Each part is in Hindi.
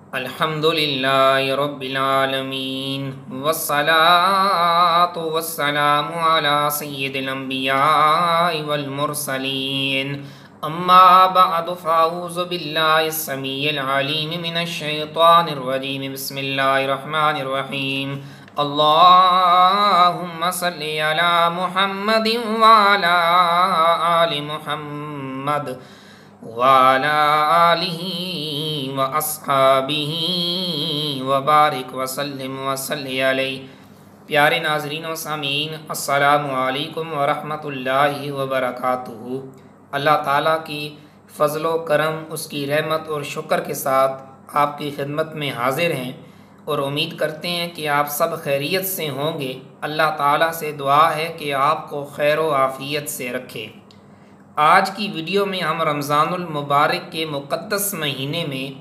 अल्हम्दुलिल्लाहि रब्बिल आलमीन वस्सलातु वस्सलामु अला सय्यिदिल अंबियाइ वल मुरसलीन अम्मा बअदु फ़अऊज़ु बिल्लाहिस समीइल अलीम मिनश शैतानिर रजीम बिस्मिल्लाहिर रहमानिर रहीम अल्लाहुम्मा सल्लि अला मुहम्मदिन व अला आलि मुहम्मद वाला आलिही व अस्हाबिही व बारिक वसल्लिम वसल्लि अलैहि। प्यारे नाज़रीन व सामीन, अस्सलामु अलैकुम व रहमतुल्लाहि व बरकातुहू। अल्लाह ताला की फ़ज़्ल व करम, उसकी रहमत और शुक्र के साथ आपकी खिदमत में हाज़िर हैं और उम्मीद करते हैं कि आप सब खैरियत से होंगे। अल्लाह ताला से दुआ है कि आपको खैर व आफ़ियत से रखे। आज की वीडियो में हम रमज़ानुल मुबारक के मुक़द्दस महीने में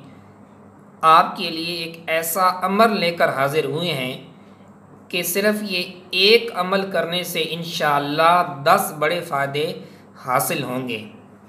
आपके लिए एक ऐसा अमल लेकर हाज़िर हुए हैं कि सिर्फ़ ये एक अमल करने से इंशाअल्लाह 10 बड़े फ़ायदे हासिल होंगे।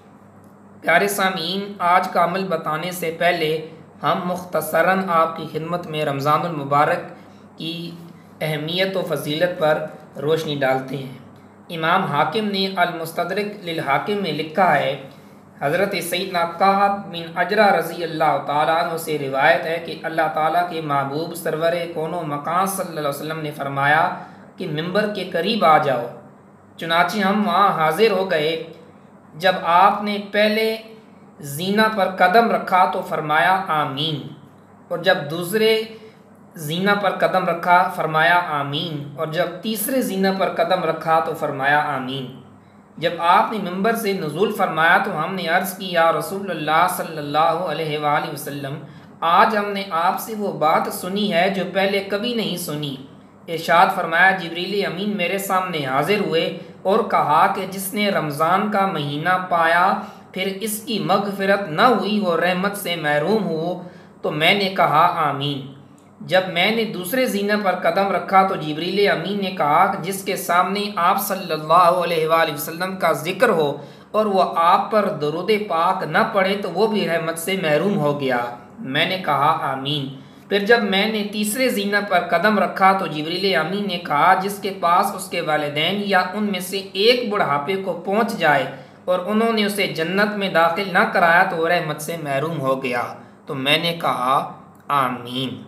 प्यारे सामीन, आज का अमल बताने से पहले हम मुख्तसरन आपकी खिदमत में रमज़ानुल मुबारक की अहमियत व फ़जीलत पर रोशनी डालते हैं। इमाम हाकिम ने अल-मुस्तदरिक लिल हाकिम में लिखा है, हज़रत सैयदना काब बिन अजरा रज़ी अल्लाह ताला अन्हु से रिवायत है कि अल्लाह ताला के महबूब सरवर कौनो मकान सल्लल्लाहु अलैहि वसल्लम ने फरमाया कि मिंबर के करीब आ जाओ। चुनांचे हम वहाँ हाजिर हो गए। जब आपने पहले जीना पर कदम रखा तो फरमाया आमीन, और जब दूसरे जीना पर कदम रखा फरमाया आमीन, और जब तीसरे जीना पर कदम रखा तो फरमाया आमीन। जब आपने मिंबर से नुज़ूल फरमाया तो हमने अर्ज़ की, या रसूलुल्लाह सल्लल्लाहु अलैहि वसल्लम, आज हमने आपसे वो बात सुनी है जो पहले कभी नहीं सुनी। इरशाद फरमाया, जिब्रील अमीन मेरे सामने हाजिर हुए और कहा कि जिसने रमज़ान का महीना पाया फिर इसकी मग़फ़िरत न हुई वो रहमत से महरूम हो। तो मैंने कहा आमीन। जब मैंने दूसरे जीना पर कदम रखा तो जिब्रील अमीन ने कहा कि जिसके सामने आप सल्लल्लाहु अलैहि वसल्लम का ज़िक्र हो और वो आप पर दरूद पाक न पढ़े तो वो भी रहमत से महरूम हो गया। मैंने कहा आमीन। फिर जब मैंने तीसरे जीना पर कदम रखा तो जिब्रील अमीन ने कहा, जिसके पास उसके वालिदैन या उनमें से एक बुढ़ापे को पहुँच जाए और उन्होंने उसे जन्नत में दाखिल न कराया तो रहमत से महरूम हो गया। तो मैंने कहा आमीन।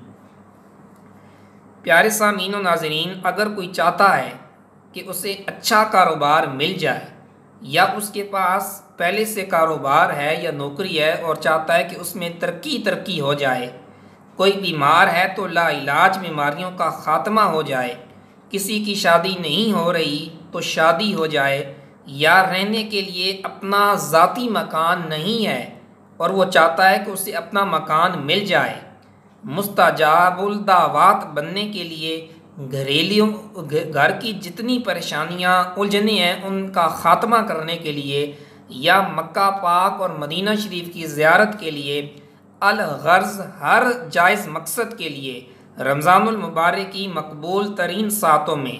प्यारे सामीन व नाज़रीन, अगर कोई चाहता है कि उसे अच्छा कारोबार मिल जाए या उसके पास पहले से कारोबार है या नौकरी है और चाहता है कि उसमें तरक्की हो जाए, कोई बीमार है तो लाइलाज बीमारियों का ख़ात्मा हो जाए, किसी की शादी नहीं हो रही तो शादी हो जाए, या रहने के लिए अपना ज़ाती मकान नहीं है और वो चाहता है कि उसे अपना मकान मिल जाए, मुस्ताजाबुल दावात बनने के लिए घरेलू घर की जितनी परेशानियां उलझने हैं उनका ख़ात्मा करने के लिए, या मक्का पाक और मदीना शरीफ की ज़ियारत के लिए, अल गर्ज़ हर जायज़ मकसद के लिए रमज़ानुल मुबारक की मकबूल तरीन सातों में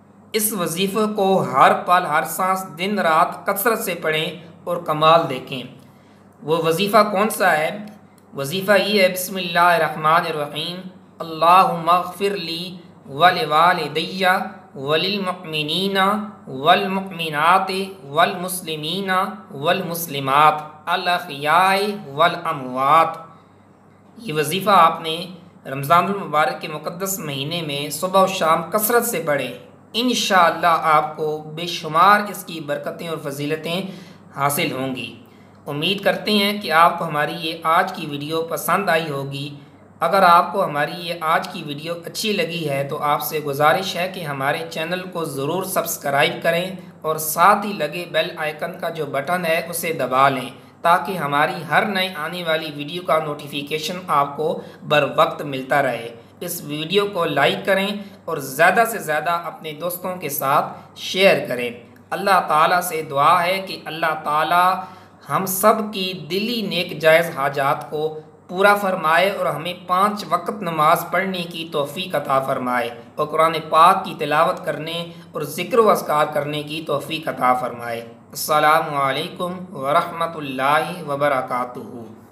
इस वजीफ़े को हर पल हर सांस दिन रात कसरत से पढ़ें और कमाल देखें। वो वजीफ़ा कौन सा है? वजीफ़ा ये है, बिस्मिल्लाहिर्रहमानिर्रहीम, अल्लाहुम्मा ग़फ़िरली वलिवालिदैया वलिलमुअमिनीना वलमुअमिनाति वलमुस्लिमीना वलमुस्लिमात अल-अहयाइ वल अमवात। ये वजीफ़ा आपने रमज़ानुल मुबारक के मुक़द्दस महीने में सुबह और शाम कसरत से पढ़ें। इंशाअल्लाह आपको बेशुमार इसकी बरकतें और फजीलतें हासिल होंगी। उम्मीद करते हैं कि आपको हमारी ये आज की वीडियो पसंद आई होगी। अगर आपको हमारी ये आज की वीडियो अच्छी लगी है तो आपसे गुजारिश है कि हमारे चैनल को ज़रूर सब्सक्राइब करें और साथ ही लगे बेल आइकन का जो बटन है उसे दबा लें ताकि हमारी हर नई आने वाली वीडियो का नोटिफिकेशन आपको बर वक्त मिलता रहे। इस वीडियो को लाइक करें और ज़्यादा से ज़्यादा अपने दोस्तों के साथ शेयर करें। अल्लाह ताला से दुआ है कि अल्लाह ताला हम सब की दिली नेक जायज़ हाजात को पूरा फरमाए और हमें 5 वक्त नमाज पढ़ने की तौफ़ीक अता फ़रमाए और कुरान पाक की तिलावत करने और ज़िक्र व अस्कार करने की तौफ़ीक अता फ़रमाए। अस्सलामु अलैकुम व रहमतुल्लाहि व बरकातुहू।